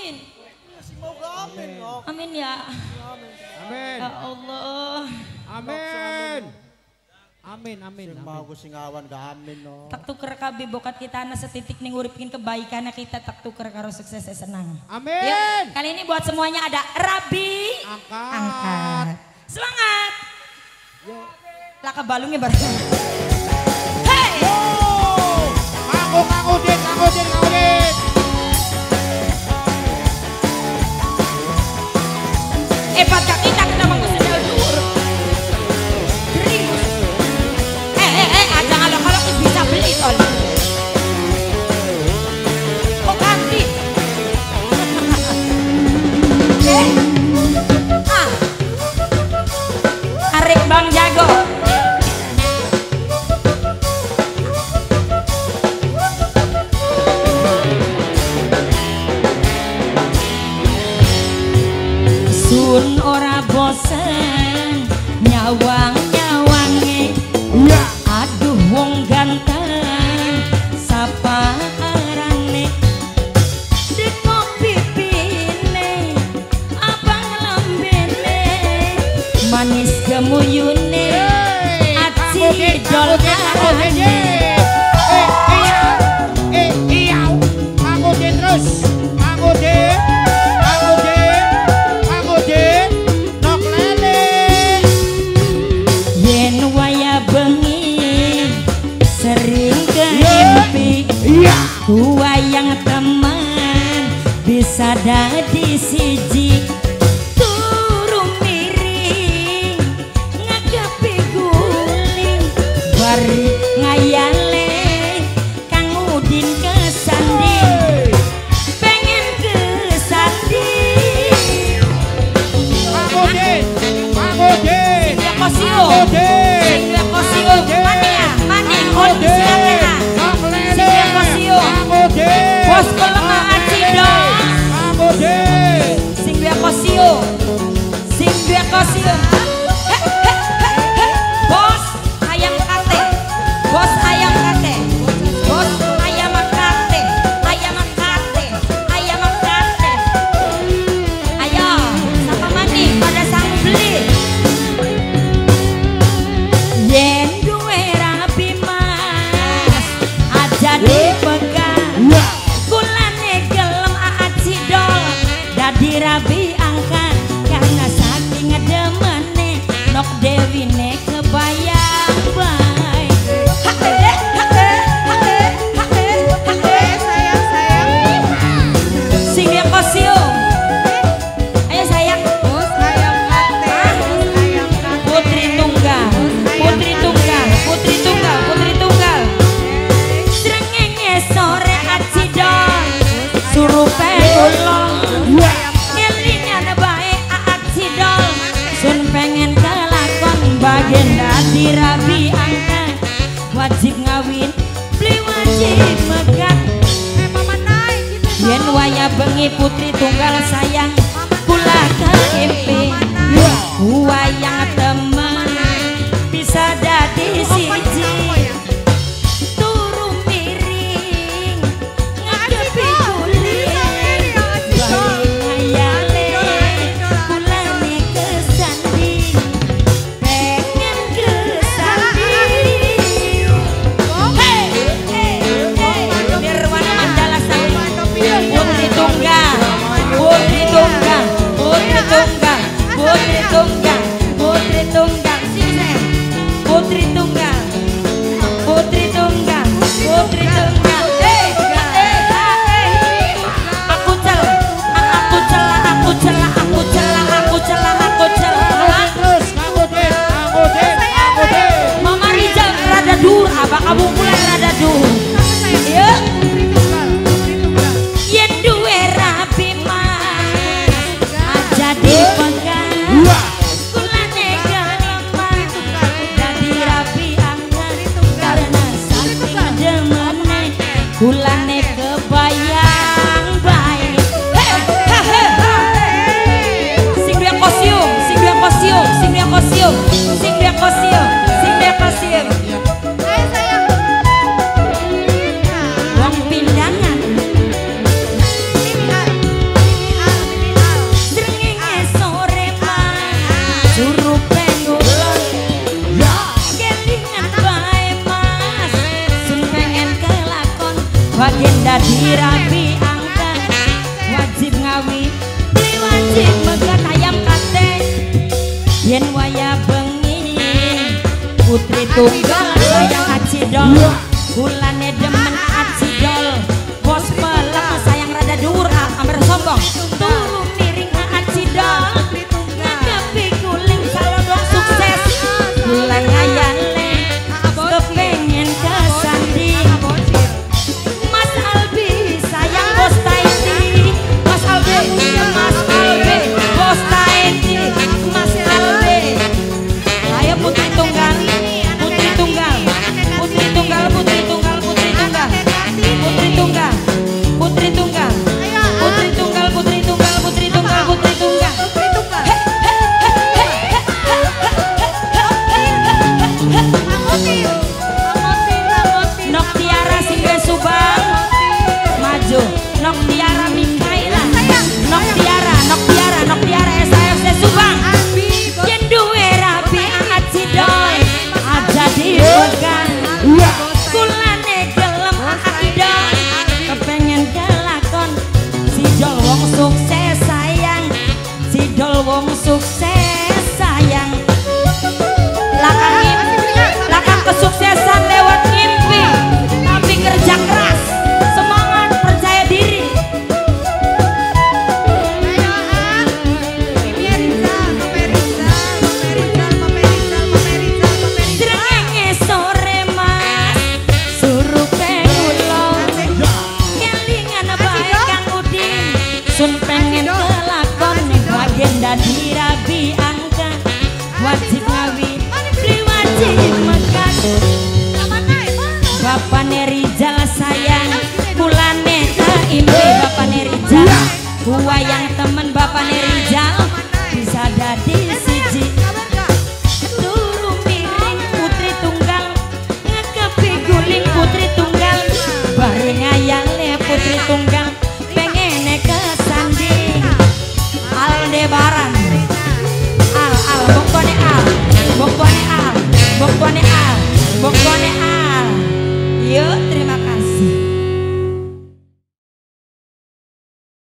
amin. Amin. Amin ya. Amin. Ya Allah. Amin. Amin. Amin. Mau ku sing awan gak amin no. Tak tuker kabeh bokat kita na setitik ning uripin kebaikan kita tak tuker karo sukses senang. Amin. Yuk, kali ini buat semuanya ada Rabi. Angkat. Semangat. Yuk. Lah kebalungnya bareng. Hey. Kang Udin. Pada kita mau sedal dur. Gerius. Aja kalau bisa beli tol. Kok ganti? Arek Bang Jago. Sun ora bosen nyawang-nyawange aduh wong ganteng sapa arane di kopi pine abang lambene manis gemuyune aci dolane Kang Udin terus. Kang Udin. Sering keimpi wayang teman bisa dadi siji turun miring ngadepi guling bari ngayale Kang Udin kesanding pengen kesanding Kang Udin. ya kosio Bos kelengahan cidong sing dua kosio bos ayam kate ayo sama mani pada sang beli yen duwe rapi mas aja dipegang kulane gelem aci dol dadi rabi angkat karena saking ngedemene nok dewine kebayang bae sayang sing dia kosio ayo sayang putri tunggal srengenge sore aci dol surupe ulong ngelingan bae aci dol sun pengen kelakon bagian dadi rabi angkat wajib ngawin beli wajib megat yen waya bengi putri tunggal sayang kula keimpi wayang temen bisa dadi siji turu miring ngadepi guling bari ngayale kulane kesanding pengen kesanding Nirwana Mandala Sari putri tunggal sini putri tunggal tunggal sayang acidol bulane demen acidol bos pelem sayang rada dhuwur amper sombong turu miring acidol ngepi guling salodong sukses bulan ngayale kepengen kesandi Mas Albi sayang bos Taiti Mas Albi bos Taiti Mas Albi ayo putri tunggal putri tunggal putri tunggal putri tunggal putri tunggal putri tunggal putri tunggal putri tunggal putri tunggal putri tunggal putri tunggal Nok Tiara Singga Subang maju Nok Tiara Mikaela Nok Tiara SAFC Subang yen duwe rapi acidol aja dipegang kulane gelem akidol kepengen kelakon si Dol wong sukses sayang si Dol wong sukses sayang lakang kesuksesan lewat mimpi tapi kerja keras semangat percaya diri Drengenge sore mas suruh pengulo kelingan bae Kang Udin sun pengen kelakon bagian dadi rabi angka wajib ngawi wajib mekat Bapak Nerijal sayang kulane kaimbe Bapak Nerijal wayang temen Bapak Nerijal bisa dadi siji